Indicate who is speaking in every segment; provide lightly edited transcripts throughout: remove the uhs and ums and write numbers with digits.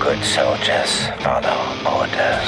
Speaker 1: Good soldiers follow orders.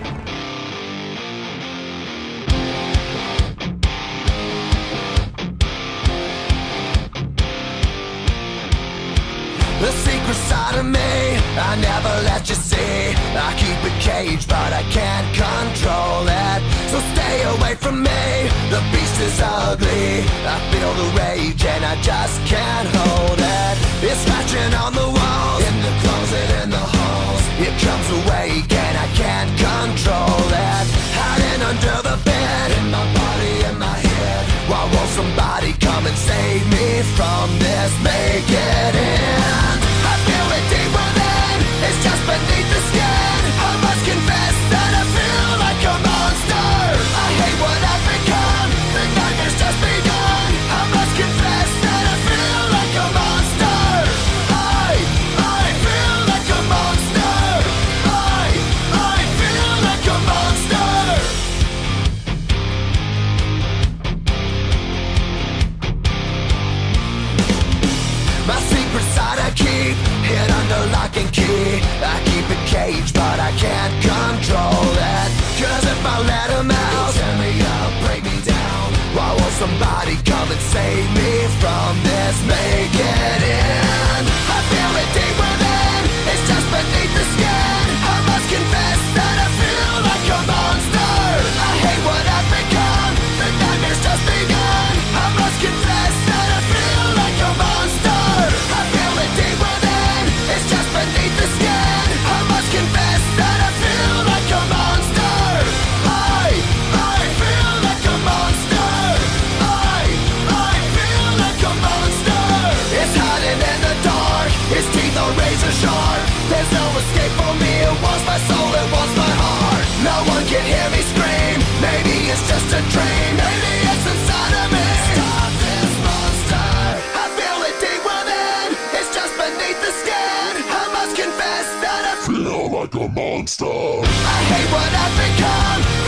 Speaker 2: The secret side of me, I never let you see. I keep it caged, but I can't control it. So stay away from me, the beast is ugly. I feel the rage and I just can't hold it. It's scratching on the walls, in the closet, in the halls. It comes awake and I can't control it. Hiding under the bed, in my body, in my head. Why won't somebody come and save me from this? Make it end. I feel it deep within, it's just beneath the skin. I must confess that I feel like a monster. I hate what I've become, the nightmare's just begun. I must confess that I feel like a monster. I feel like a monster. I feel like a monster. My secret side I keep hid under lock and key. I keep it caged, but I can't control it. Cause if I let him out, tear me up, break me down. Why won't somebody come and save me from this? Make it end. I feel it deep within, it's just beneath the skin. I must confess that I feel like a monster. I hate what I've become, the nightmare's just begun. I must confess that I feel like a monster. I feel it deep within, it's just beneath the skin. I must confess that I feel like a monster. I feel like a monster. I feel like a monster. It's hiding in the dark, its teeth are razor sharp. There's no escape for me, it wants my soul, it wants my heart. No one can hear me scream, maybe it's just a dream. Maybe it's inside of me. Stop this monster. I feel it deep within, it's just beneath the skin. I must confess that I feel like a monster. I hate what I've become,